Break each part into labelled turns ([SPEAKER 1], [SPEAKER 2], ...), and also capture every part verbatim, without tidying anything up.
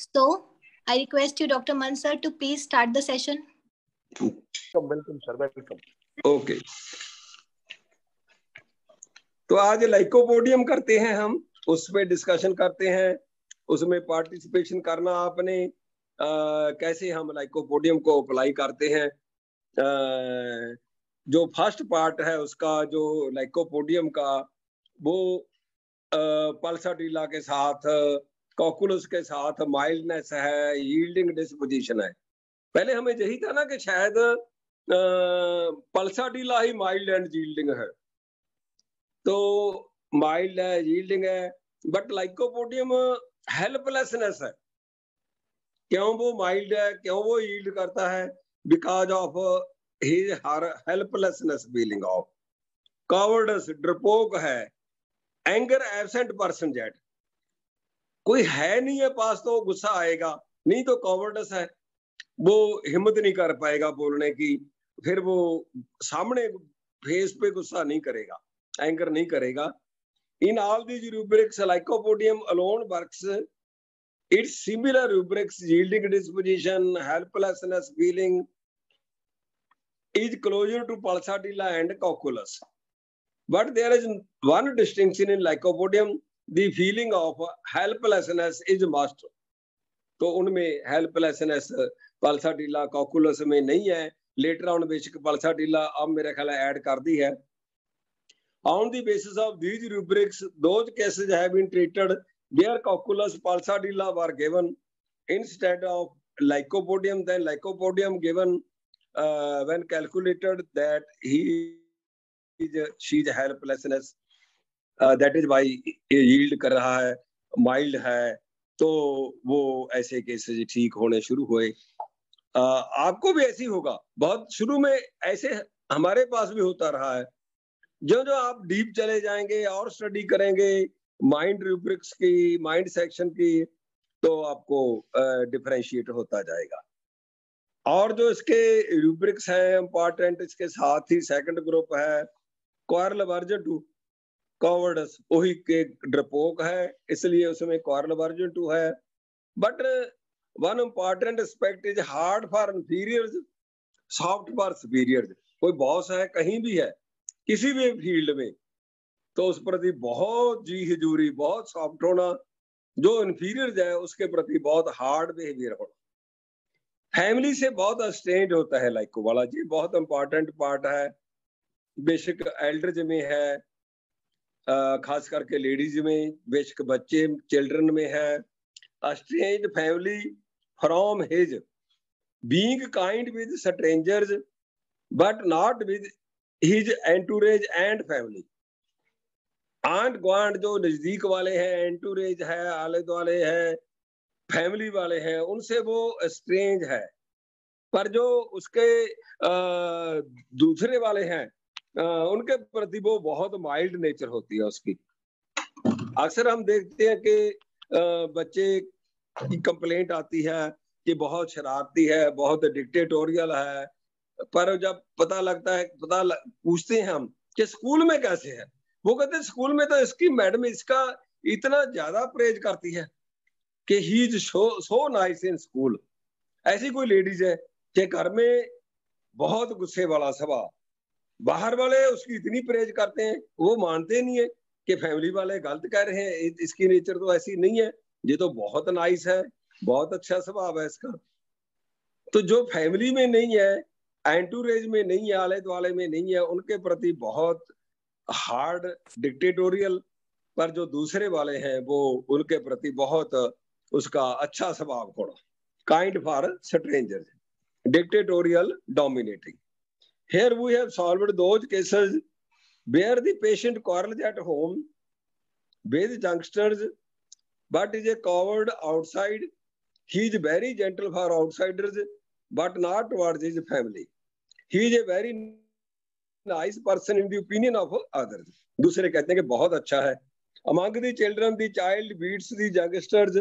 [SPEAKER 1] So I request you, Doctor Mansur, to please start the session.
[SPEAKER 2] Welcome, sir. Welcome. Okay. तो आज lycopodium करते हैं हम, उसमें डिस्कशन करते हैं, उसमें पार्टिसिपेशन करना आपने आ, कैसे हम लाइकोपोडियम को अप्लाई करते हैं। आ, जो फर्स्ट पार्ट है उसका जो लाइकोपोडियम का वो पल्साटिला के साथ कॉकुलस के साथ माइल्डनेस है, यील्डिंग डिस्पोजिशन है। पहले हमें यही था ना कि शायद पल्साटिला ही माइल्ड एंड यील्डिंग है, तो माइल्ड है, यील्डिंग है, बट लाइकोपोडियम हेल्पलेसनेस है। क्यों वो माइल्ड है, क्यों वो यील्ड करता है? Because of his her helplessness feeling of cowards, डरपोक है, एंगर एब्सेंट पर्सन जेट, कोई है नहीं है पास तो गुस्सा आएगा, नहीं तो कॉवर्डस है, वो हिम्मत नहीं कर पाएगा बोलने की, फिर वो सामने फेस पे गुस्सा नहीं करेगा, एंगर नहीं करेगा। In all these rubrics lycopodium alone works its similar rubrics yielding disposition, helplessness feeling is closer to pulsatilla and cocculus, but there is one distinction in lycopodium, the feeling of helplessness is must। तो उनमें helplessness pulsatilla Cocculus में नहीं है, later on basic pulsatilla अब मेरे ख्याल add कर दी है। On the basis of these rubrics, those cases have been treated where cocculus, pulsatilla were given instead of lycopodium. Then lycopodium given uh, when calculated that he is she's helplessness, uh, that is why yield कर रहा है, mild है, तो वो ऐसे cases ठीक होने शुरू हुए। uh, आपको भी ऐसी होगा, बहुत शुरू में ऐसे हमारे पास भी होता रहा है। जो जो आप डीप चले जाएंगे और स्टडी करेंगे माइंड रूब्रिक्स की, माइंड सेक्शन की, तो आपको डिफरेंशिएट होता जाएगा। और जो इसके रूब्रिक्स हैं इंपॉर्टेंट, इसके साथ ही सेकंड ग्रुप है क्वारल वर्जन टू कॉवर्डस, वही के डरपोक है, इसलिए उसमें क्वारल वर्जन टू है। But one important aspect is hard for inferiors, soft for superiors. कोई बॉस है कहीं भी है, किसी भी फील्ड में, तो उस प्रति बहुत जी हजूरी, बहुत सॉफ्ट होना, जो इंफीरियर है उसके प्रति बहुत हार्ड बिहेवियर होना। फैमिली से बहुत अस्टेंड होता है लाइको वाला जी, बहुत इंपॉर्टेंट पार्ट है, बेशक एल्डर्स में है, खास करके लेडीज में, बेशक बच्चे चिल्ड्रन में है। Estranged family from his being kind with strangers but not with his entourage and family. आंट ग्वांट जो नजदीक वाले हैं, एंटूरेज है, आले दुआले है, फैमिली वाले हैं, उनसे वो स्ट्रेंज है, पर जो उसके आ, दूसरे वाले हैं आ, उनके प्रति वो बहुत माइल्ड नेचर होती है उसकी। अक्सर हम देखते हैं कि आ, बच्चे की कंप्लेंट आती है कि बहुत शरारती है, बहुत डिक्टेटोरियल है, पर जब पता लगता है, पता लग, पूछते हैं हम कि स्कूल में कैसे है, वो कहते हैं स्कूल में तो इसकी मैडम इसका इतना ज्यादा प्रेज करती है कि he is so nice in school. ऐसी कोई लेडीज है कि घर में बहुत गुस्से वाला स्वभाव, बाहर वाले उसकी इतनी प्रेज करते हैं, वो मानते नहीं है कि फैमिली वाले गलत कह रहे हैं, इसकी नेचर तो ऐसी नहीं है, ये तो बहुत नाइस है, बहुत अच्छा स्वभाव है इसका। तो जो फैमिली में नहीं है, एंटूरेज में नहीं है, आले दुआले में नहीं है, उनके प्रति बहुत हार्ड डिक्टेटोरियल, पर जो दूसरे वाले हैं वो उनके प्रति बहुत उसका अच्छा स्वभाव होना, kind for strangers, dictatorial dominating. Here we have solved those cases where the patient quarrels at home with youngsters but is a coward outside. He is very gentle for outsiders but not towards his family. He is a very nice person in the opinion of others. दूसरे कहते हैं कि बहुत अच्छा है। Among the children, the child beats the youngsters.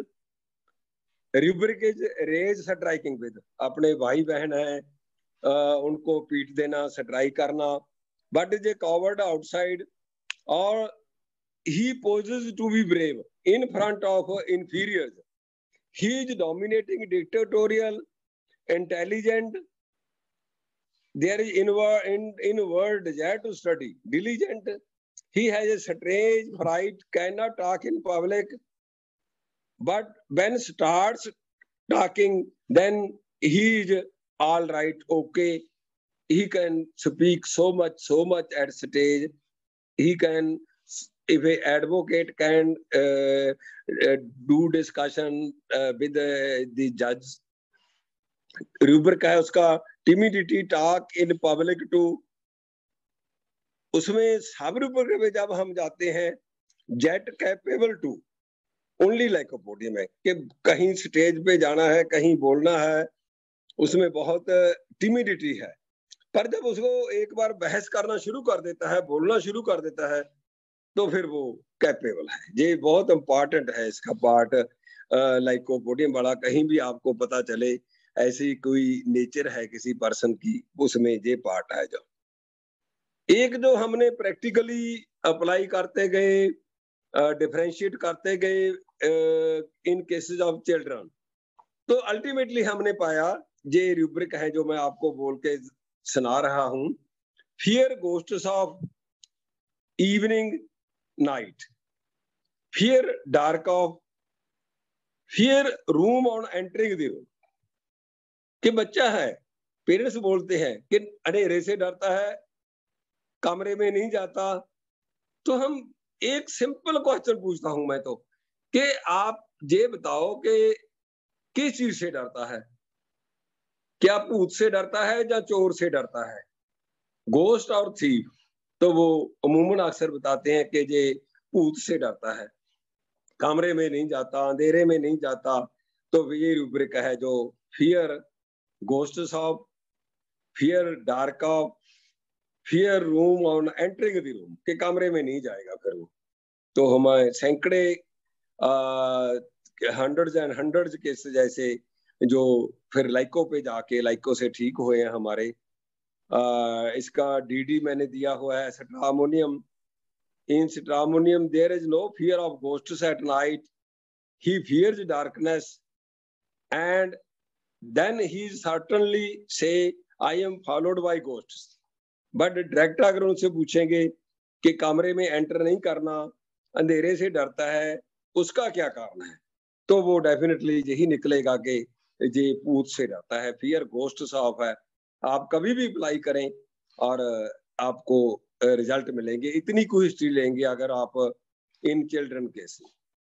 [SPEAKER 2] Rubric is rage striking with. अपने भाई बहन है, Uh, उनको पीट देना, स्ट्राइक करना, but is a coward outside, और he poses to be brave in front of inferiors. he is dominating, dictatorial, intelligent. There is inward, in, inward desire to study, diligent. He has a strange fright, cannot talk in public. But when starts talking, then he is all right, okay. He can speak so much, so much at stage. He can, if a advocate can uh, uh, do discussion uh, with the, the judge. Rubric है उसका timidity talk in public to, उसमें सब rubric में जब हम जाते हैं जेट कैपेबल टू ओनली लाइकोपोडियम है कि कहीं स्टेज पे जाना है, कहीं बोलना है, उसमें बहुत टिमिडिटी है। पर जब उसको एक बार बहस करना शुरू कर देता है, बोलना शुरू कर देता है, तो फिर वो कैपेबल है। ये बहुत इंपॉर्टेंट है इसका पार्ट लाइकोपोडियम वाला। कहीं भी आपको पता चले ऐसी कोई नेचर है किसी पर्सन की, उसमें ये पार्ट है। जो एक जो हमने प्रैक्टिकली अप्लाई करते गए, डिफरेंशिएट करते गए इन केसेस ऑफ चिल्ड्रन, तो अल्टीमेटली हमने पाया ये रूब्रिक है जो मैं आपको बोल के सुना रहा हूं। Fear ghosts of evening night, fear dark of, fear room on entering the room. कि बच्चा है, पेरेंट्स बोलते हैं कि अंधेरे से डरता है, कमरे में नहीं जाता, तो हम एक सिंपल क्वेश्चन पूछता हूं मैं तो कि आप ये बताओ कि किस चीज से डरता है? क्या भूत से डरता है या चोर से डरता है, गोस्ट और थीफ? तो वो अमूमन अक्सर बताते हैं कि ये भूत से डरता है, कमरे में नहीं जाता, अंधेरे में नहीं जाता। तो ये रूब्रिक है जो fear ghosts of, fear dark of, fear room on entering the room, के कमरे में नहीं जाएगा फिर वो। तो हमारे सैकड़े हंड्रेड्स एंड हंड्रेड्स केसेस जैसे जो फिर लाइको पे जाके लाइको से ठीक हुए हैं हमारे। आ, इसका डीडी मैंने दिया हुआ है, stramonium. In stramonium there is no fear of ghosts at night, he fears darkness and then he certainly say I am followed by ghosts। But direct अगर उनसे पूछेंगे कि कमरे में एंटर नहीं करना, अंधेरे से डरता है, उसका क्या कारण है, तो वो डेफिनेटली यही निकलेगा कि ये भूत से डरता है। फियर घोस्ट्स ऑफ है। आप कभी भी अप्लाई करें और आपको रिजल्ट मिलेंगे। इतनी कोई हिस्ट्री लेंगे अगर आप इन चिल्ड्रन केस।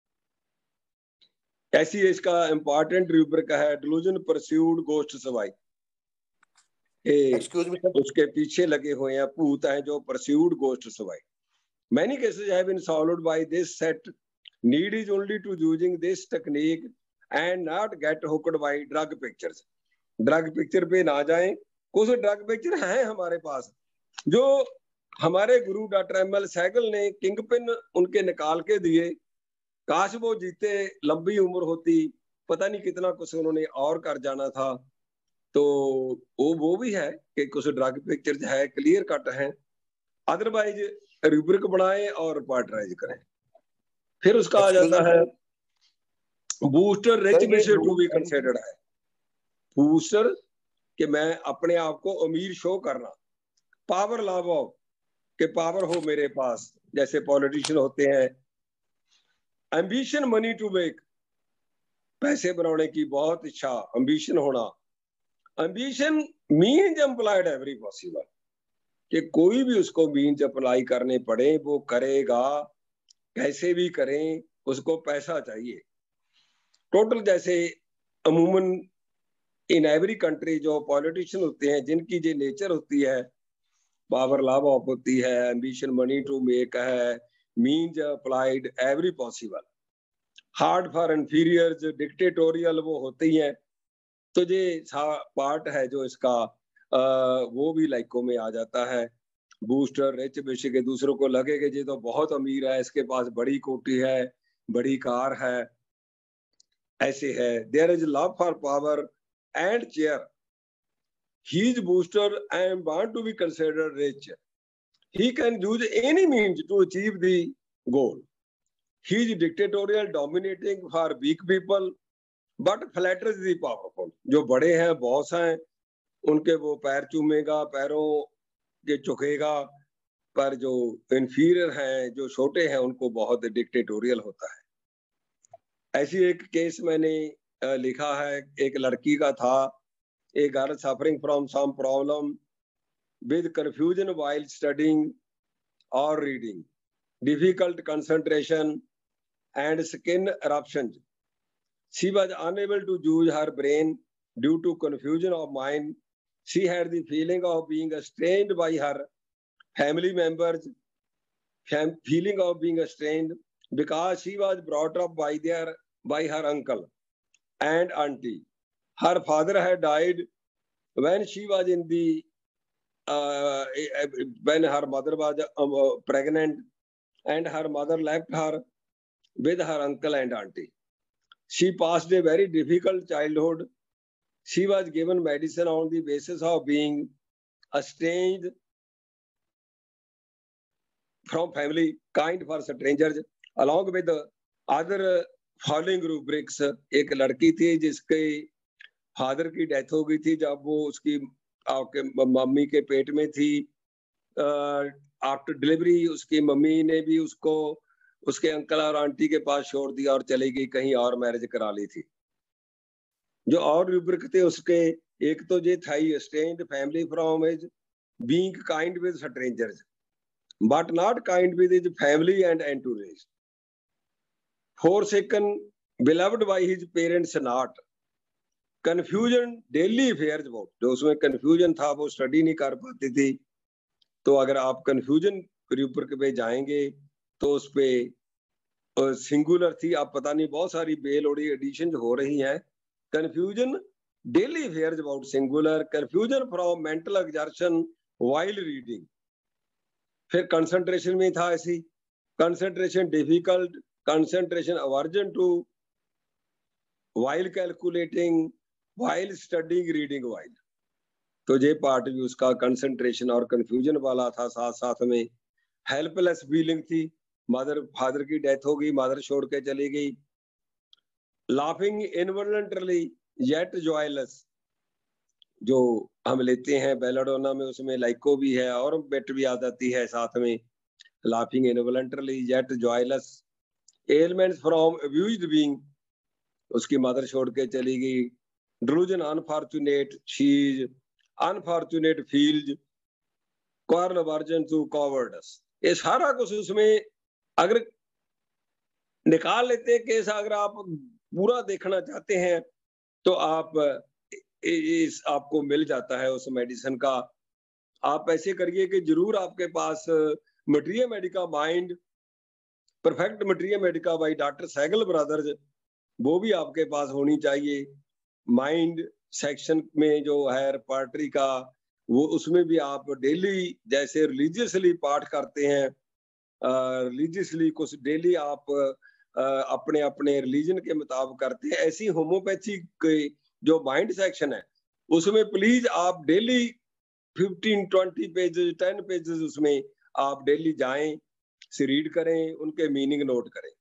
[SPEAKER 2] ऐसी इसका इंपॉर्टेंट रूब्रिक है डिलूजन परस्यूड गोस्ट सवाई। एक्सक्यूज मी, उसके पीछे लगे हुए हैं भूत हैं जो परस्यूड गोस्ट सवाई। Many cases have been solved by this set. Need is only to using this technique and not get hooked by drug pictures। Drug picture पे ना जाएं। कुछ ड्रग पिक्चर हैं हमारे पास जो हमारे गुरु डॉक्टर एम एल सहगल ने किंग पिन उनके निकाल के दिए। काश वो जीते, लंबी उम्र होती, पता नहीं कितना कुछ उन्होंने और कर जाना था। तो वो वो भी है कि कुछ ड्रग पिक्चर है क्लियर कट है। अदरवाइज रूब्रिक बनाए और पार्टराइज करें। फिर उसका आ जाता है बूस्टर रिच विशेष टू बी कंसिडर्ड है। बूस्टर कि मैं अपने आप को अमीर शो करना, पावर लव ऑफ कि पावर हो मेरे पास, जैसे पॉलिटिशियन होते हैं। एम्बिशन मनी टू मेक, पैसे बनाने की बहुत इच्छा, एम्बिशन होना। Ambition means employed every possible कि कोई भी उसको मीन्स अप्लाई करने पड़े वो करेगा, कैसे भी करें, उसको पैसा चाहिए। टोटल जैसे अमूमन इन एवरी कंट्री जो पॉलिटिशियन होते हैं जिनकी जो नेचर होती है, पावर लव ऑफ होती है, एम्बिशन मनी टू मेक है, means applied every possible, hard for inferiors, dictatorial वो होते ही हैं। तो ये पार्ट है जो इसका आ, वो भी लाइको में आ जाता है। बूस्टर रिच बेशक के दूसरों को लगे कि ये तो बहुत अमीर है, इसके पास बड़ी कोठी है, बड़ी कार है, ऐसे है। There is love for power and chair, he is boaster and want to be considered rich, he can use any means to achieve the goal, he is dictatorial, dominating for weak people, but flatters the powerful, जो बड़े हैं boss हैं उनके वो पैर चूमेगा, पैरों के चुकेगा, पर जो इंफीरियर हैं, जो छोटे हैं, उनको बहुत डिक्टेटोरियल होता है। ऐसी एक केस मैंने लिखा है, एक लड़की का था, a girl suffering from some problem with confusion while studying और reading, difficult concentration and skin eruptions. She was unable to use her brain due to confusion of mind. She had the feeling of being strained by her family members, fam- feeling of being strained because she was brought up by their by her uncle and auntie. Her father had died when she was in the uh, when her mother was uh, pregnant, and her mother left her with her uncle and auntie. She passed a very difficult childhood. She was given medicine on the basis of being estranged from family, kind for strangers, along with the other following rubrics. एक लड़की थी जिसके father की death हो गई थी जब वो उसकी आपके मम्मी के पेट में थी। आफ्टर डिलीवरी उसकी मम्मी ने भी उसको उसके अंकल और आंटी के पास छोड़ दिया और चली गई, कहीं और मैरिज करा ली थी। जो और रुब्रिक थे उसके, एक तो ये था he estranged family from his being kind with strangers but not kind with his family and entourage, forsaken beloved by his parents not, confusion daily affairs about, जो उसमें कंफ्यूजन था वो स्टडी नहीं कर पाती थी। तो अगर आप कंफ्यूजन रुब्रिक पे जाएंगे तो उस पे सिंगुलर थी, आप पता नहीं बहुत सारी बेलोड़ी एडिशन हो रही हैं। Confusion daily affairs about singular, confusion from mental exertion while reading. फिर कंसंट्रेशन में था ऐसी, concentration difficult, concentration aversion to while calculating, while studying, reading while. तो ये पार्ट भी उसका कंसंट्रेशन और कंफ्यूजन वाला था। साथ साथ में हेल्पलेस फीलिंग थी, मदर फादर की डेथ हो गई, मदर छोड़ के चली गई। लाफिंग इनवॉलंटरली येट जॉयलेस, जो हम लेते हैं बेलाडोना में, उसमें लाइको भी है और बेट भी आ जाती है साथ में। Laughing involuntarily yet joyless, elements from abused being, उसकी मदर छोड़ के चली गई। Delusion unfortunate, she's unfortunate feels, conversion to cowards. ये सारा कुछ उसमें अगर निकाल लेते हैं केस, अगर आप पूरा देखना चाहते हैं तो आप इस आपको मिल जाता है उस मेडिसिन का। आप ऐसे करिए कि जरूर आपके पास material medica mind, perfect material medica by doctor Saigal brothers, वो भी आपके पास होनी चाहिए। माइंड सेक्शन में जो है रेपर्टरी का, वो उसमें भी आप डेली जैसे रिलीजियसली पाठ करते हैं, रिलीजियसली कुछ डेली आप uh, अपने अपने रिलीजन के मुताबिक करते हैं, ऐसी होम्योपैथी के जो माइंड सेक्शन है उसमें प्लीज आप daily fifteen twenty pages ten pages उसमें आप डेली जाएं, से रीड करें, उनके मीनिंग नोट करें।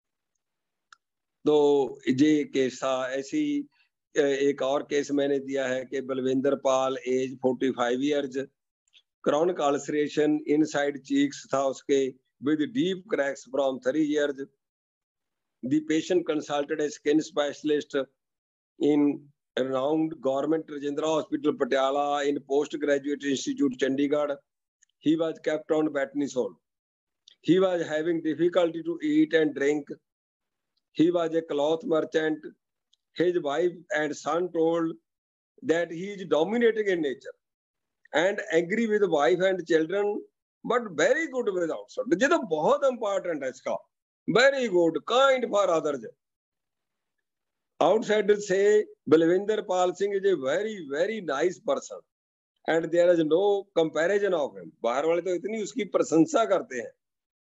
[SPEAKER 2] तो ये केस था। ऐसी एक और केस मैंने दिया है कि Balwinder Pal, age forty five years, chronic ulceration inside cheeks था उसके with deep cracks from three years. The patient consulted a skin specialist in renowned government Rajendra Hospital Patiala in postgraduate institute Chandigarh. He was kept on Betnisol. He was having difficulty to eat and drink. He was a cloth merchant. His wife and son told that he is dominating in nature and angry with wife and children, but very good with outside. ये तो बहुत important है इसका, very good, kind for others. Outsiders say Balwinder Pal Singh is a very very nice person and there is no comparison of him. बाहर वाले तो इतनी उसकी प्रशंसा करते हैं।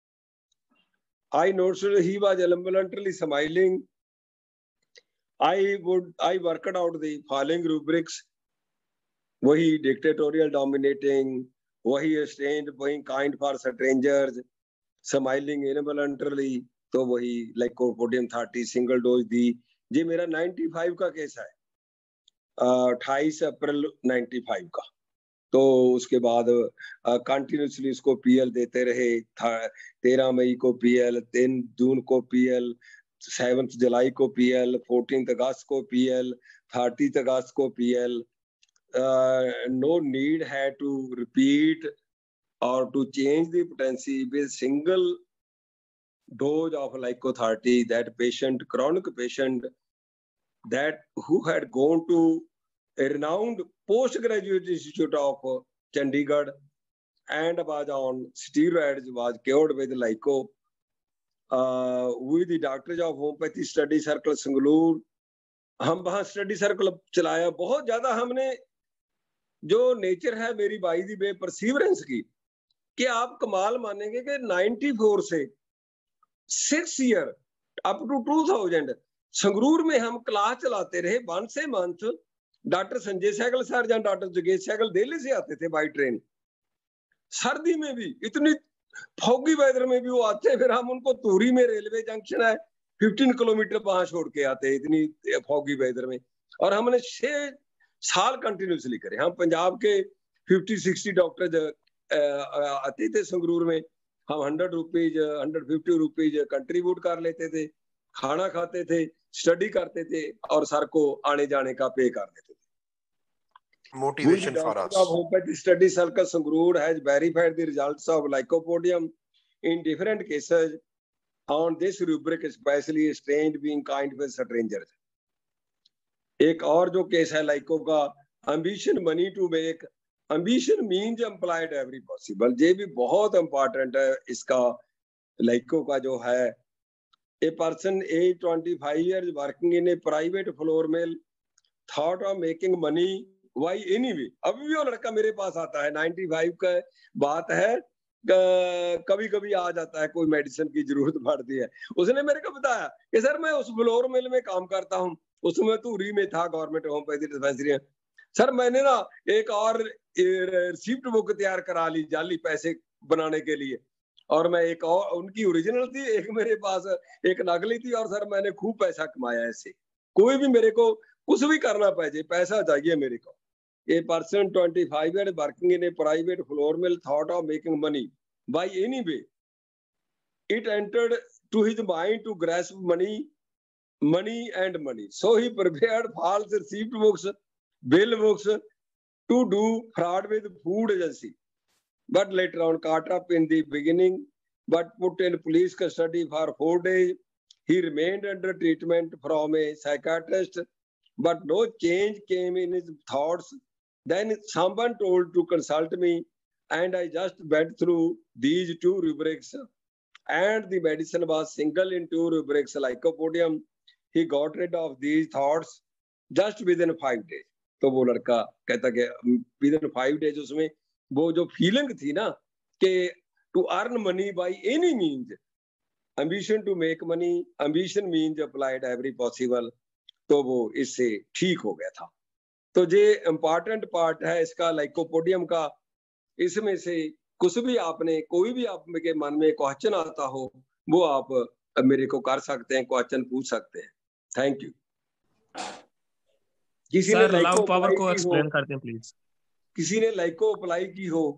[SPEAKER 2] I noticed he was abundantly smiling. I would I worked out the following rubrics. वही dictatorial dominating, वही strange, वही kind for strangers, smiling involuntarily, तो वही lycopodium thirty single dose दी, ये मेरा पचानवे का केस है, अट्ठाईस अप्रैल पचानवे का। तो उसके बाद कंटिन्यूसली इसको पीएल देते रहे। तेरह मई को पीएल, तीन जून को पीएल, सेवंथ जुलाई को पीएल, फोर्टीन अगस्त को पीएल, थर्टी अगस्त को पीएल। नो नीड है to repeat or to change the potency with single dose of Lycotherapy. That patient, chronic patient, that who had gone to a renowned postgraduate institute of Chandigarh and was on steroids, was cured with Lyco. Uh, with the Doctors of Homeopathy Study Circle Sangalur, हम वहाँ study circle चलाया। बहुत ज्यादा हमने जो nature है मेरी by the way perseverance की, कि आप कमाल मानेंगे कि चौरानवे से six year up to two thousand Sangrur में हम क्लास चलाते रहे वन से month. Doctor Sanjay Sehgal sir या डॉक्टर जगेश सहगल दिल्ली से आते थे बाई ट्रेन। सर्दी में भी, इतनी फॉगी वेदर में भी वो आते, फिर हम उनको तूरी में रेलवे जंक्शन है पंद्रह किलोमीटर वहां छोड़ के आते, इतनी फॉगी वेदर में। और हमने छह साल कंटिन्यूसली करे। हम पंजाब के फिफ्टी सिक्सटी डॉक्टर आते थे संगरूर में, हम hundred rupees hundred fifty rupees contribute कर लेते थे, खाना खाते थे, स्टडी करते थे और सर को आने जाने का पे कर देते थे।
[SPEAKER 3] Motivation for us.
[SPEAKER 2] Homeopathy Study Circle Sangrur has verified the results of Lycopodium in different cases on this rubric, especially strange being kind with strangers. एक और जो केस है लाइको का, ambition money to make, ambition means implied every possible, ये भी बहुत important है इसका। लाइको का जो है, a person age twenty-five years working in a private floor mill thought of making money why anyway। अभी भी वो लड़का मेरे पास आता है, पचानवे का बात है, कभी कभी आ जाता है, कोई मेडिसिन की जरूरत पड़ती है। उसने मेरे को बताया कि सर मैं उस फ्लोर मिल में काम करता हूँ, उसमें धूरी में था गवर्नमेंट होम्योपैथी डिस्पेंसरी। सर मैंने ना एक और रिसिप्ट बुक तैयार करा ली जाली पैसे बनाने के लिए, और मैं एक और, उनकी ओरिजिनल थी, एक मेरे पास एक नकली थी, और सर मैंने खूब पैसा कमाया ऐसे। कोई भी मेरे को कुछ भी करना पाए, पैसा चाहिए मेरे को। A person twenty-five years working in a private floor mill thought of making money by any way. It entered to his mind to grasp money, money and money. So he prepared false receipt books, bill books to do fraud with food agency. But later on caught up in the beginning, but put in police custody for four days. He remained under treatment from a psychiatrist, but no change came in his thoughts. Then someone told to consult me, and I just went through these two rubrics, and the medicine was single in two rubrics, Lycopodium. He got rid of these thoughts just within five days. तो वो लड़का कहता कि within five days उसमें वो जो feeling थी ना कि to earn money by any means, ambition to make money, ambition means applied every possible, तो वो इससे ठीक हो गया था। तो ये इम्पोर्टेंट पार्ट है इसका लाइकोपोडियम का। इसमें से कुछ भी आपने, कोई भी आपके मन में क्वेश्चन आता हो, वो आप मेरे को कर सकते हैं, क्वेश्चन पूछ सकते हैं। Thank you. किसी ने लाइको पावर को एक्सप्लेन करते हैं प्लीज। किसी ने लाइको अप्लाई की हो?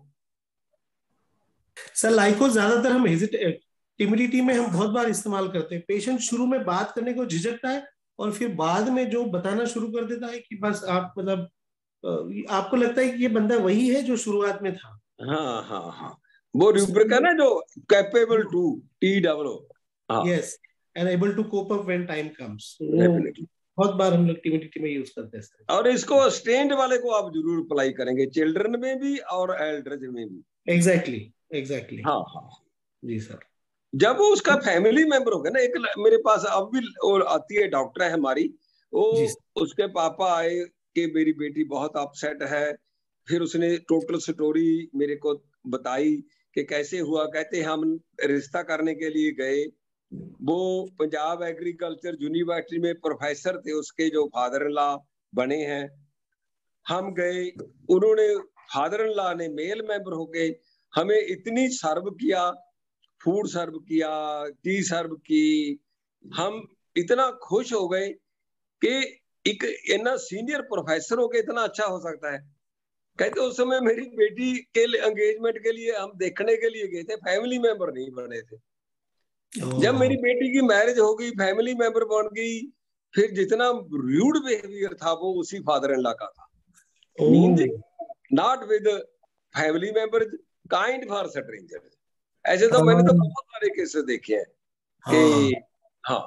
[SPEAKER 4] सर लाइको ज्यादातर हम हेजिटेट टिमिडिटी में हम बहुत बार इस्तेमाल करते हैं। पेशेंट शुरू में बात करने को झिझकता है और फिर बाद में जो बताना शुरू कर देता है कि बस आप मतलब आपको लगता है कि ये बंदा वही है जो शुरुआत में था।
[SPEAKER 2] हाँ हाँ हाँ, वो रूब्रिक है ना जो capable to, T double O,
[SPEAKER 4] yes, and able to cope up when time comes. बहुत बार हम लोग टिमिडिटी में यूज करते हैं।
[SPEAKER 2] और इसको स्टेंड वाले को आप जरूर अप्लाई करेंगे, चिल्ड्रन में भी और एल्डर्स में भी।
[SPEAKER 4] एग्जैक्टली एग्जैक्टली
[SPEAKER 2] हाँ हाँ
[SPEAKER 4] जी सर।
[SPEAKER 2] जब वो उसका फैमिली मेंबर होगा ना, एक मेरे पास अब भी और आती है डॉक्टर है हमारी, वो उसके पापा आए कि मेरी बेटी बहुत अपसेट है, फिर उसने टोटल स्टोरी मेरे को बताई कि कैसे हुआ। कहते हम रिश्ता करने के लिए गए, वो पंजाब एग्रीकल्चर यूनिवर्सिटी में प्रोफेसर थे, उसके जो फादर इन लॉ बने हैं। हम गए, उन्होंने फादर इन लॉ ने मेल मेंबर होके हमें इतनी सर्व किया, फूड सर्व किया, टी सर्व की, हम इतना खुश हो गए कि एक इतना सीनियर प्रोफेसर होके इतना अच्छा हो सकता है। कहते उस समय मेरी बेटी के एंगेजमेंट के लिए हम देखने के लिए गए थे, फैमिली मेंबर नहीं बने थे। जब मेरी बेटी की मैरिज हो गई, फैमिली मेंबर बन गई, फिर जितना रूड बिहेवियर था वो उसी फादर इन लॉ का था। Means not with family members, kind for strangers. ऐसे तो मैंने तो बहुत सारे केसेस देखे हैं कि हाँ।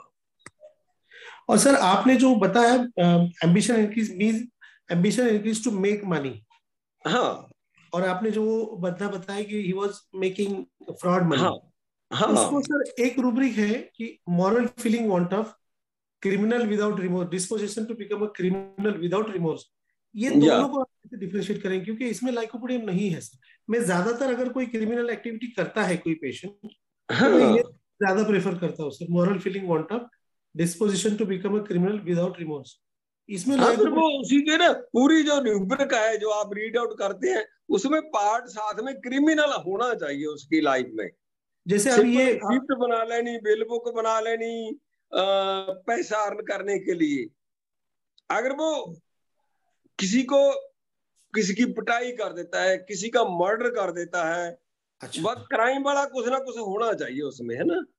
[SPEAKER 4] और सर आपने जो बताया ambition increase means ambition increase to make money,
[SPEAKER 2] हाँ,
[SPEAKER 4] और आपने जो बता बताया कि he was making fraud money,
[SPEAKER 2] हाँ, हाँ,
[SPEAKER 4] उसको सर एक रूब्रिक है कि moral feeling want of criminal without remorse, disposition to become a criminal without remorse. ये दोनों को आप डिफरेंशिएट करें, क्योंकि इसमें लाइकोपोडियम नहीं है सर। मैं ज्यादातर अगर कोई क्रिमिनल एक्टिविटी करता है कोई पेशेंट,
[SPEAKER 2] हाँ,
[SPEAKER 4] तो मैं ये ज्यादा प्रेफर करता हूँ sir, moral feeling want of disposition to become a criminal without remorse. इसमें
[SPEAKER 2] हाँ, फिर वो उसी के ना पूरी जो रूब्रिक है जो आप रीड आउट करते हैं, उसमें पार्ट साथ में क्रिमिनल होना चाहिए उसकी लाइफ में।
[SPEAKER 4] जैसे अब ये
[SPEAKER 2] रिसिप्ट बना लेनी, बिल बुक बना लेनी आ, पैसा अर्न करने के लिए। अगर वो किसी को किसी की पिटाई कर देता है, किसी का मर्डर कर देता है,
[SPEAKER 4] अच्छा,
[SPEAKER 2] वह क्राइम वाला कुछ ना कुछ होना चाहिए उसमें, है ना?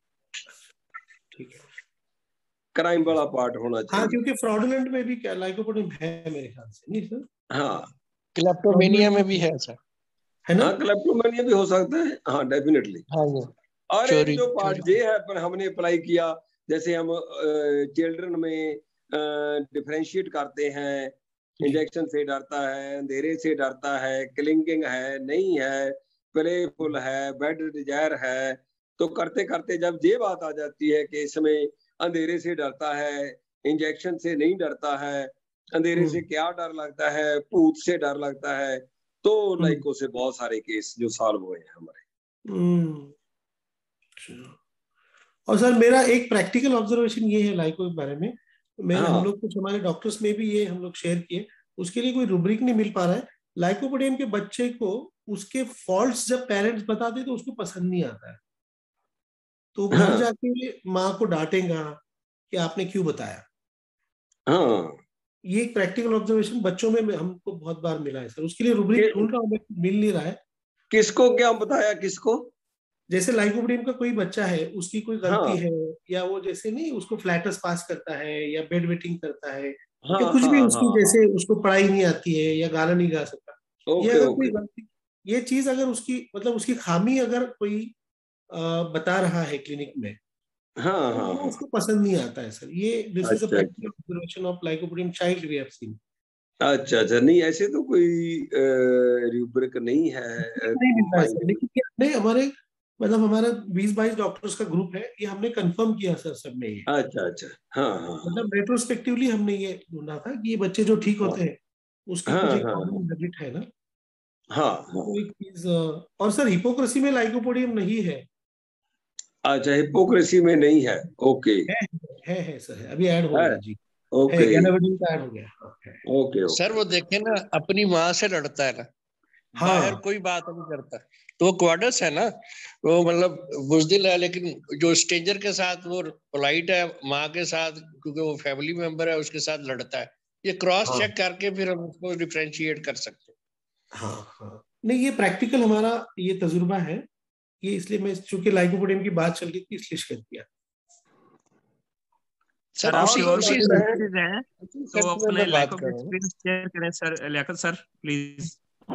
[SPEAKER 4] ठीक है,
[SPEAKER 2] क्राइम वाला पार्ट होना चाहिए।
[SPEAKER 4] हाँ, क्योंकि फ्रॉडुलेंट में भी क्या लाइकोपोडियम है मेरे ख्याल से, नहीं सर?
[SPEAKER 2] हाँ,
[SPEAKER 3] क्लेप्टोमेनिया में भी है सर,
[SPEAKER 4] है ना?
[SPEAKER 2] हाँ, क्लेप्टोमेनिया भी हो सकता है, हाँ, डेफिनेटली।
[SPEAKER 3] हाँ,
[SPEAKER 2] और एक जो पार्ट जे है पर हमने अप्लाई किया, जैसे हम चिल्ड्रन में डिफरेंशिएट करते हैं, इंजेक्शन से डरता है, अंधेरे से डरता है, क्लिंगिंग है, नहीं है, प्लेफुल है, बेड डिजायर है, तो करते करते जब ये बात आ जाती है कि इसमें अंधेरे से डरता है, इंजेक्शन से नहीं डरता है, अंधेरे से क्या डर लगता है, भूत से डर लगता है, तो लाइको से बहुत सारे केस जो सॉल्व हुए हैं हमारे।
[SPEAKER 4] और सर मेरा एक प्रैक्टिकल ऑब्जर्वेशन ये है लाइको के बारे में, मैं
[SPEAKER 2] हाँ।
[SPEAKER 4] हम लोग कुछ हमारे डॉक्टर्स में भी ये हम लोग शेयर किए, उसके लिए कोई रूब्रिक नहीं मिल पा रहा है। लाइकोपोडियम के बच्चे को उसके फॉल्ट्स जब पेरेंट्स बताते तो उसको पसंद नहीं आता है, तो घर
[SPEAKER 2] हाँ।
[SPEAKER 4] जाके माँ को डांटेगा कि आपने क्यों बताया।
[SPEAKER 2] हाँ,
[SPEAKER 4] ये एक प्रैक्टिकल ऑब्जर्वेशन बच्चों में हमको बहुत बार मिला है सर, उसके लिए रूब्रिक ढूंढ रहा हूँ, मिल नहीं रहा है।
[SPEAKER 2] किसको क्या बताया? किसको?
[SPEAKER 4] जैसे लाइकोपोडियम का कोई बच्चा है, उसकी कोई गलती
[SPEAKER 2] हाँ।
[SPEAKER 4] है, या वो जैसे नहीं उसको फ्लैटस पास करता है या बेड वेटिंग करता है,
[SPEAKER 2] हाँ,
[SPEAKER 4] या कुछ
[SPEAKER 2] हाँ,
[SPEAKER 4] भी उसकी
[SPEAKER 2] हाँ,
[SPEAKER 4] जैसे उसको पढ़ाई नहीं आती है या गाना नहीं गा सकता, ये
[SPEAKER 2] ओके
[SPEAKER 4] अगर
[SPEAKER 2] ओके
[SPEAKER 4] कोई गलती, ये चीज अगर उसकी मतलब उसकी खामी अगर कोई आ, बता रहा है क्लिनिक में,
[SPEAKER 2] हाँ,
[SPEAKER 4] तो
[SPEAKER 2] हाँ,
[SPEAKER 4] वो
[SPEAKER 2] हाँ,
[SPEAKER 4] उसको पसंद नहीं आता है सर। ये दिस इज अ
[SPEAKER 2] अच्छा
[SPEAKER 4] practical observation of lycopodium child we have seen.
[SPEAKER 2] अच्छा अच्छा, नहीं ऐसे तो कोई रूब्रिक नहीं है
[SPEAKER 4] नहीं मिलता है सर, लेकिन ये हमने हमारे मतलब हमारा बीस बाईस डॉक्टर्स का ग्रुप है, ये हमने कंफर्म किया सर सब में ये,
[SPEAKER 2] अच्छा अच्छा, हाँ हाँ
[SPEAKER 4] मतलब रेट्रोस्पेक्टिवली हमने ये ढूंढा था कि ये बच्चे जो ठीक होते हैं उसकी
[SPEAKER 2] हाँ
[SPEAKER 4] कुछ एक
[SPEAKER 2] हाँ
[SPEAKER 4] कॉमन हैबिट है ना,
[SPEAKER 2] हाँ
[SPEAKER 4] वो
[SPEAKER 2] हाँ।
[SPEAKER 4] एक चीज। और सर हिपोक्रेसी में लाइकोपोडियम नहीं है?
[SPEAKER 2] अच्छा, हिपोक्रेसी में नहीं है, ओके।
[SPEAKER 4] है है, है सर, है, अभी ऐड हो
[SPEAKER 2] है,
[SPEAKER 4] गया जी, है,
[SPEAKER 2] ओके
[SPEAKER 4] गैनाविडिन का ऐड हो गया, हाँ, है।
[SPEAKER 2] Okay
[SPEAKER 3] sir
[SPEAKER 2] okay.
[SPEAKER 3] वो देखे ना, अपनी माँ से लड़ता है ना,
[SPEAKER 4] हाँ,
[SPEAKER 3] बाहर कोई बात नहीं करता, तो वो क्वाडस है ना, वो मतलब बुजदिल है, लेकिन जो स्ट्रेंजर के साथ वो पोलाइट है, माँ के साथ क्योंकि वो फैमिली मेंबर है उसके साथ लड़ता है। ये क्रॉस
[SPEAKER 4] हाँ,
[SPEAKER 3] चेक करके फिर हम उसको डिफरेंशिएट कर सकते हैं।
[SPEAKER 4] हाँ, हाँ, नहीं ये प्रैक्टिकल हमारा ये तजुर्बा है, ये इसलिए मैं चूंकि लाइकोपोडियम की बात चल रही थी इसलिए शेयर किया।
[SPEAKER 3] सर
[SPEAKER 2] और
[SPEAKER 3] उसी
[SPEAKER 2] जो
[SPEAKER 3] उसी
[SPEAKER 2] डॉक्टर
[SPEAKER 5] हैं
[SPEAKER 3] में
[SPEAKER 5] तो अपने
[SPEAKER 3] मैं बात
[SPEAKER 5] लाइको
[SPEAKER 3] कर रहा हूँ।
[SPEAKER 5] एक्सपीरियंस शेयर करें सर, लियाकत सर प्लीज।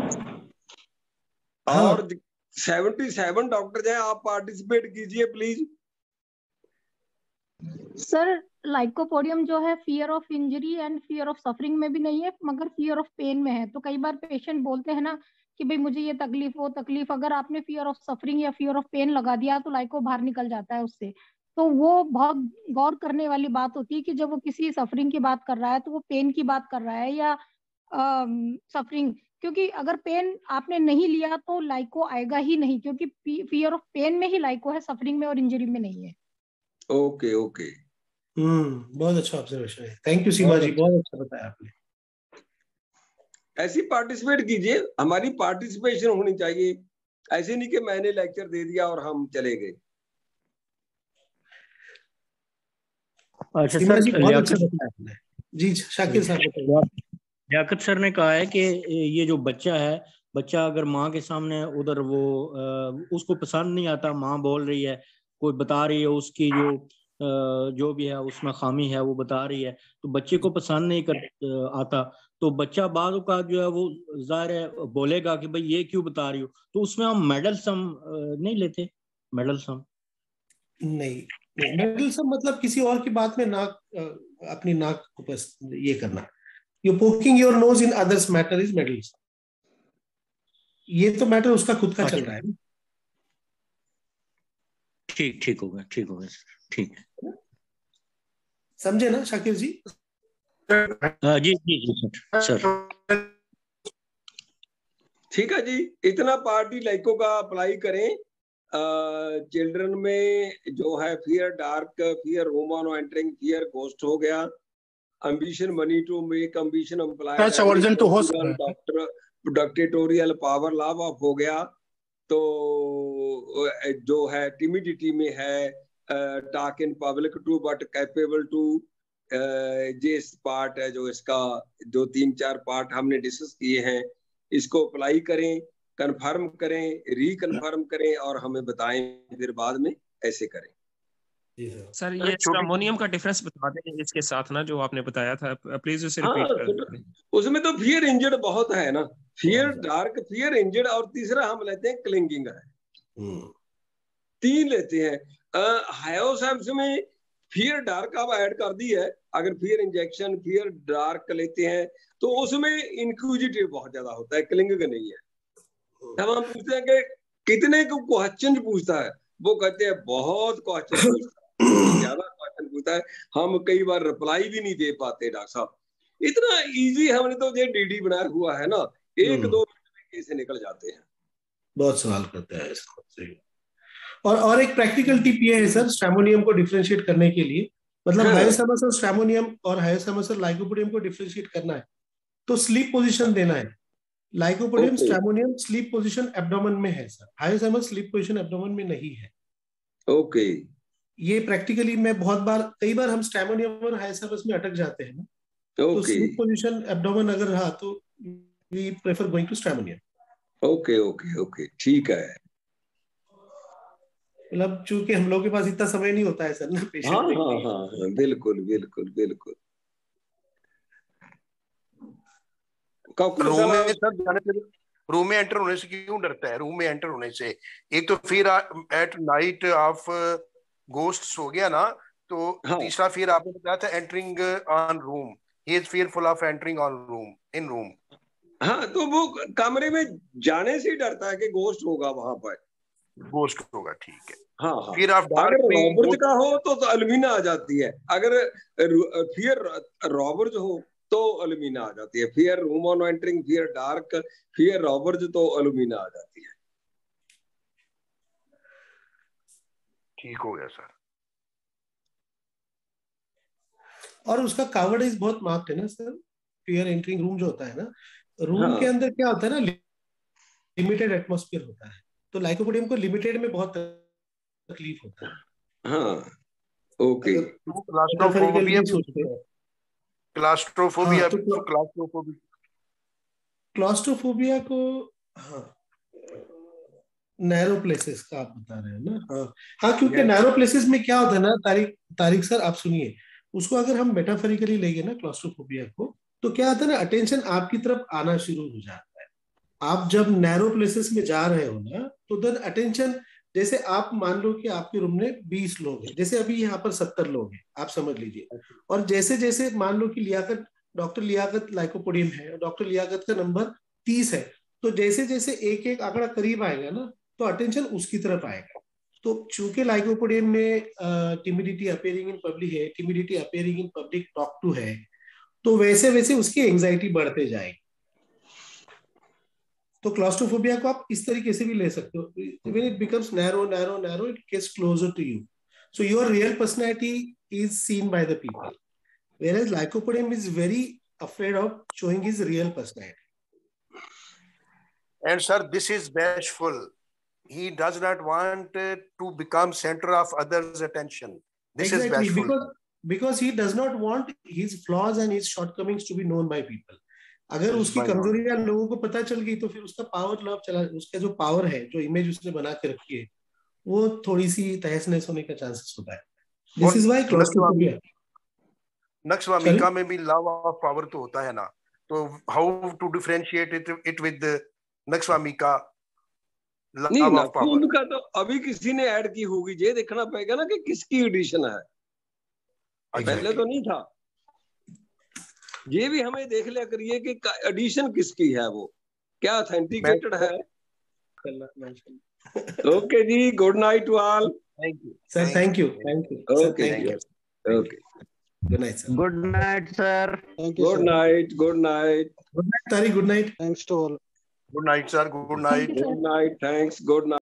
[SPEAKER 2] और सेवेंटी सेवन डॉक्टर हैं, आप पार्टिसिपेट कीजिए प्लीज।
[SPEAKER 6] सर लाइकोपोडियम जो है fear of injury and fear of suffering में भी नहीं है, मगर फियर ऑफ पेन में है। तो कई बार पेशेंट बोलते हैं ना कि भाई मुझे ये तकलीफ वो तकलीफ, अगर आपने फियर ऑफ सफरिंग या फियर ऑफ पेन लगा दिया तो लाइको बाहर निकल जाता है उससे। तो वो बहुत गौर करने वाली बात होती है कि जब वो किसी सफरिंग की बात कर रहा है तो वो पेन की बात कर रहा है या सफरिंग, क्योंकि अगर पेन आपने नहीं लिया तो लाइको आएगा ही नहीं, क्योंकि फियर ऑफ पेन में ही लाइको है, सफरिंग में और इंजरी में नहीं है।
[SPEAKER 2] ओके ओके,
[SPEAKER 4] हम्म बहुत अच्छा ऑब्जर्वेशन है, थैंक यू सीमा जी, बहुत अच्छा बताया आपने।
[SPEAKER 2] ऐसी पार्टिसिपेट कीजिए, हमारी पार्टिसिपेशन होनी चाहिए, ऐसे नहीं कि मैंने लेक्चर दे दिया और हम चले गए।
[SPEAKER 7] अच्छा
[SPEAKER 4] सिमरा जी
[SPEAKER 7] सर,
[SPEAKER 4] बहुत
[SPEAKER 7] लियाकत
[SPEAKER 4] अच्छा बताया आपने। जी शाकिर साहब बताइए।
[SPEAKER 7] लियाकत सर ने कहा है कि ये जो बच्चा है, बच्चा अगर माँ के सामने उधर वो अ, उसको पसंद नहीं आता, माँ बोल रही है, कोई बता रही है उसकी जो अ, जो भी है उसमें खामी है वो बता रही है, तो बच्चे को पसंद नहीं कर अ, आता, तो बच्चा बाद का जो है वो जाहिर है बोलेगा कि भाई ये क्यों बता रही हो, तो उसमें हम मेडल सम नहीं लेते, मेडल सम
[SPEAKER 4] नहीं नहीं, मिडिल सम मतलब किसी और की बात में नाक अ, अपनी नाक को बस ये करना, you poking your nose in others matter is meddlesome, ये तो मैटर उसका खुद का चल रहा है।
[SPEAKER 7] ठीक ठीक हो गया, ठीक हो गया सर, ठीक है,
[SPEAKER 4] समझे ना शाकिर जी?
[SPEAKER 7] हाँ जी जी जी सर सर
[SPEAKER 2] ठीक है जी, इतना पार्टी लाइको का अप्लाई करें। चिल्ड्रन में जो है fear dark, fear room on entering, fear ghost हो गया, ambition money to make ambition employed
[SPEAKER 8] touch version तो हो सकता है,
[SPEAKER 2] doctor dictatorial power love of हो गया, तो जो है टिमिडिटी में है talk in public to but capable to, ये पार्ट है जो इसका, जो तीन चार पार्ट हमने डिस्कस किए हैं, इसको अप्लाई करें, कंफर्म करें, रिकन्फर्म करें और हमें बताएं, फिर बाद में ऐसे करें।
[SPEAKER 5] सर ये स्ट्रामोनियम का डिफरेंस बता दें इसके साथ ना, जो आपने बताया था, प्लीज उसे रिपीट
[SPEAKER 2] हाँ,
[SPEAKER 5] कर दें।
[SPEAKER 2] उसमें तो फियर इंजर्ड बहुत है ना, फियर डार्क, फियर इंजर्ड, और तीसरा हम लेते हैं क्लिंगिंग है, तीन लेते हैं। हायोसैम्स में फियर डार्क आप ऐड कर दी है, अगर फियर इंजेक्शन फियर डार्क लेते हैं तो उसमें इंक्विजिटिव बहुत ज्यादा होता है, क्लिंगिंग नहीं है। तब हम पूछते हैं कि कितने को क्वेश्चन पूछता है, वो कहते हैं बहुत क्वेश्चन पूछता है, ज्यादा क्वेश्चन पूछता है, हम कई बार रिप्लाई भी नहीं दे पाते डॉक्टर साहब, इतना इजी हमने तो ये डीडी बनाया हुआ है ना, एक दो मिनट में कैसे निकल जाते हैं।
[SPEAKER 4] बहुत सवाल करते हैं इसको। और और एक प्रैक्टिकल टिप ये है सर, स्ट्रैमोनियम को डिफरेंशिएट करने के लिए, मतलब
[SPEAKER 2] हाँ।
[SPEAKER 4] हायोसैमस और स्ट्रैमोनियम और हायोसैमस और लाइकोपोडियम को डिफरेंशिएट करना है तो स्लीप पोजीशन देना है। Lycopodium
[SPEAKER 2] Okay.
[SPEAKER 4] Stramonium sleep position abdomen में है sir, hyoscyamus sleep position abdomen में नहीं है।
[SPEAKER 2] Okay okay.
[SPEAKER 4] ये प्रैक्टिकली मैं बहुत बार, कई बार हम स्ट्रैमोनियम और हायोसैमस में अटक जाते हैं ना,
[SPEAKER 2] okay.
[SPEAKER 4] तो स्लीप पोजीशन एब्डोमेन अगर रहा तो we prefer going to stramonium.
[SPEAKER 2] Okay okay okay ठीक है।
[SPEAKER 4] मतलब चूंकि हम लोग के पास इतना समय नहीं होता है सर ना पेशेंट
[SPEAKER 2] हाँ
[SPEAKER 4] देखने
[SPEAKER 2] हाँ
[SPEAKER 4] के।
[SPEAKER 2] हाँ हाँ बिल्कुल बिल्कुल बिल्कुल।
[SPEAKER 8] रूम में सर जाने से, रूम में एंटर होने से क्यों डरता है? रूम में एंटर होने से एक तो फिर एट नाइट ऑफ गोस्ट्स हो गया ना, तो
[SPEAKER 2] हाँ।
[SPEAKER 8] तीसरा फिर आपने बताया था entering on room, he is fearful of entering on room, in room.
[SPEAKER 2] हाँ, तो वो कमरे में जाने से ही डरता है कि गोस्ट होगा वहां पर,
[SPEAKER 8] गोस्ट होगा, ठीक है।
[SPEAKER 2] हाँ हाँ।
[SPEAKER 8] फिर आप डार्क
[SPEAKER 2] अगर
[SPEAKER 8] में
[SPEAKER 2] रॉबर्ज का हो तो, तो अलमीना आ जाती है, अगर फियर रॉबर्ज हो तो अलमीना आ जाती है, fear room on entering, fear dark, fear robbers तो अलमीना आ जाती है।
[SPEAKER 8] ठीक हो गया सर।
[SPEAKER 4] और उसका कवरेज बहुत मार्क्ड है ना सर, फियर एंटरिंग रूम जो होता है ना, रूम
[SPEAKER 2] हाँ।
[SPEAKER 4] के अंदर क्या होता है ना, लिमिटेड एटमॉस्फेयर होता है, तो लाइकोपोडियम को लिमिटेड में बहुत तकलीफ होता है।
[SPEAKER 2] हाँ ओके।
[SPEAKER 8] क्लास्ट्रोफोबिया क्लास्ट्रोफोबिया
[SPEAKER 4] हाँ, तो
[SPEAKER 8] क्लास्ट्रोफोबिया
[SPEAKER 4] क्लास्ट्रोफोबिया को, हाँ नैरो प्लेसेस का आप बता रहे हैं ना? हाँ हाँ, क्योंकि नैरो प्लेसेस में क्या होता है ना, तारिक तारिक सर आप सुनिए, उसको अगर हम मेटाफोरिकली लेंगे ना क्लास्ट्रोफोबिया को, तो क्या होता है ना, अटेंशन आपकी तरफ आना शुरू हो जाता है। आप जब नैरो प्लेसेस में जा रहे हो ना, तो देन अटेंशन, जैसे आप मान लो कि आपके रूम में बीस लोग हैं, जैसे अभी यहाँ पर सत्तर लोग हैं, आप समझ लीजिए, और जैसे जैसे मान लो कि लियाकत, डॉक्टर लियाकत लाइकोपोडियम है, डॉक्टर लियाकत का नंबर तीस है, तो जैसे जैसे एक एक आंकड़ा करीब आएगा ना, तो अटेंशन उसकी तरफ आएगा। तो चूंकि लाइकोपोडियम में टिमिडिटी अपेयरिंग इन पब्लिक है, timidity appearing in public talk to है, तो वैसे वैसे उसकी एंजाइटी बढ़ते जाएगी। तो क्लास्ट्रोफोबिया को आप इस तरीके से भी ले सकते हो, when it becomes narrow narrow narrow it gets closer to you, so your real personality is seen by the people, whereas lycopodium is very afraid of showing his real personality.
[SPEAKER 8] And sir, this is bashful, he does not want to become center of others attention, this
[SPEAKER 4] exactly,
[SPEAKER 8] is bashful
[SPEAKER 4] because because he does not want his flaws and his shortcomings to be known by people. अगर उसकी कमजोरियां लोगों को पता चल गई तो फिर उसका पावर लॉब चला, उसका जो पावर है, जो इमेज उसने बना के रखी है, वो थोड़ी सी तहस नहस होने का चांसेस होता है. This is why claustrophobia.
[SPEAKER 8] नक्शवामिका में भी लव ऑफ पावर तो होता है ना, तो how to differentiate it it with nux vomica?
[SPEAKER 2] नहीं, नक्शवामिका तो अभी किसी ने ऐड की होगी, ये देखना पड़ेगा ना कि किसकी एडिशन है, पहले तो नहीं था. ये भी हमें देख लिया करिए कि एडिशन किसकी है, वो क्या ऑथेंटिकेटेड है. Okay ji, good night to all.
[SPEAKER 4] Thank you sir. Thank you. Thank you.
[SPEAKER 2] Okay okay.
[SPEAKER 4] Good night sir.
[SPEAKER 9] Good night sir.
[SPEAKER 2] Good night. Good night.
[SPEAKER 4] Good night तारी. Good night.
[SPEAKER 9] Thanks to all.
[SPEAKER 8] Good night sir. Good night.
[SPEAKER 2] Good night. Thanks. Good night.